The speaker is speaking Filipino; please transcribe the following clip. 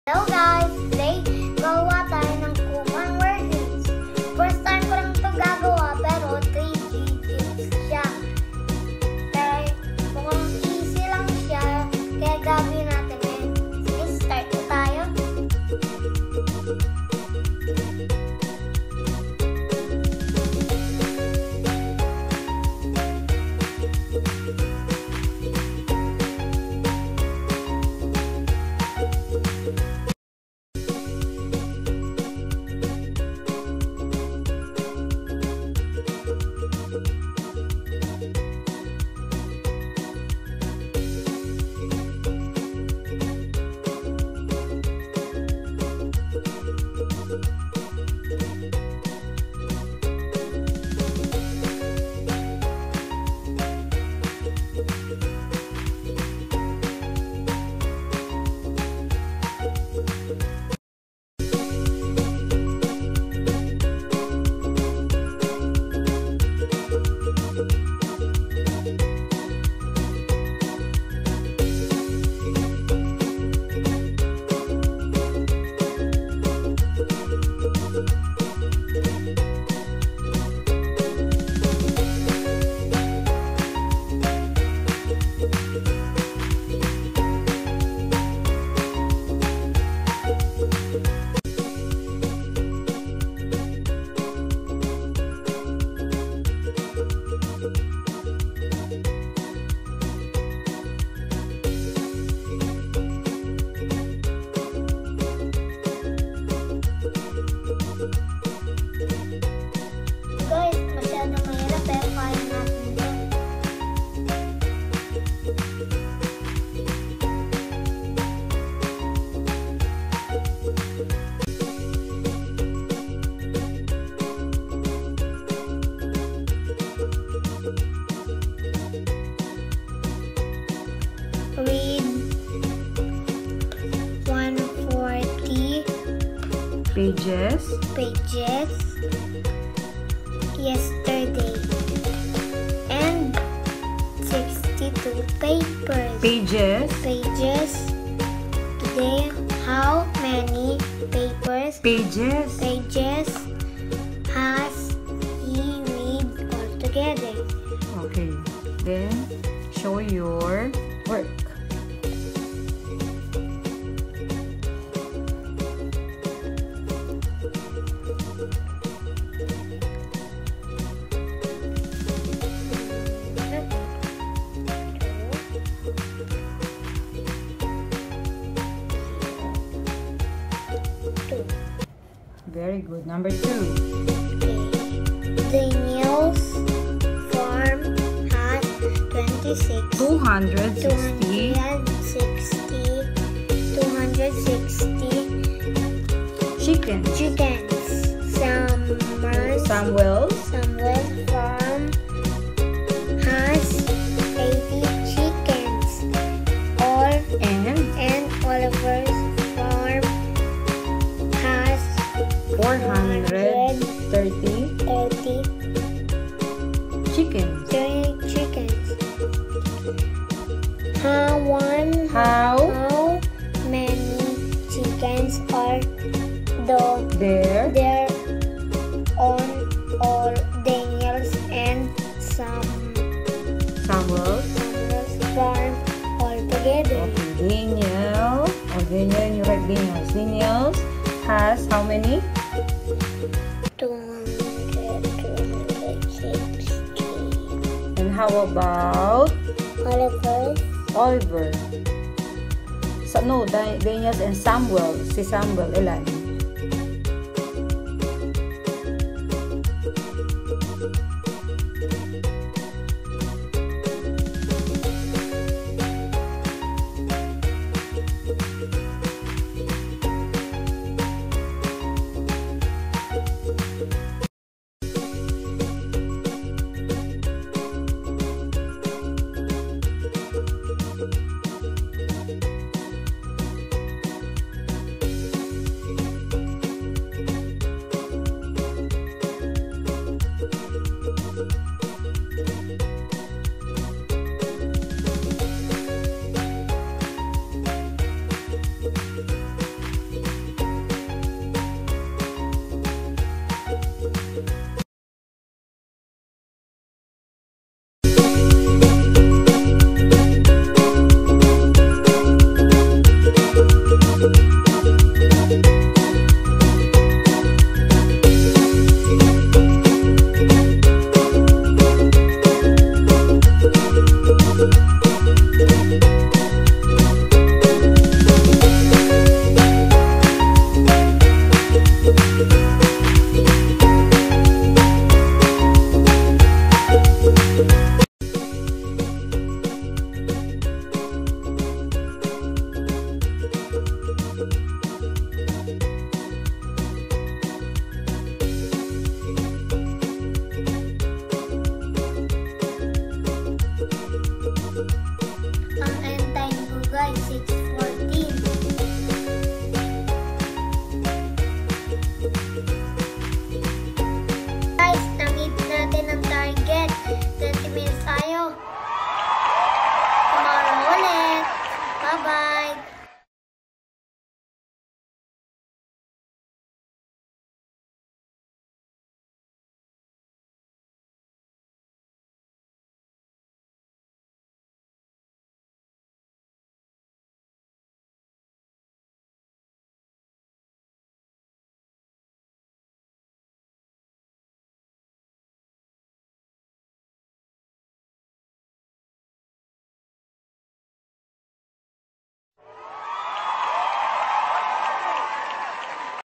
Hello guys! Today, gawa tayo ng Kumang Workings. First time ko lang ito gagawa pero 3 digits siya. Pero mukhang easy lang siya kaya gagawin natin ngayon. Sige, start na tayo. Guys, masyadong mahirap pero kaya natin ito. Read 140 pages yesterday and 62 pages today. How many pages has he read altogether? Okay, then show your work. Very good. Number 2. Daniel's farm has 260 chickens. Samuel's farm has 80 chickens. And Oliver's farm has 430 chickens. How many chickens are there on all Daniel's and Samuel's farm altogether? Okay, Daniel, you write Daniel's. Daniel's has how many? 260. And how about Oliver? No, Daniel's and Samuel. Si Samuel, ilan? Bye-bye.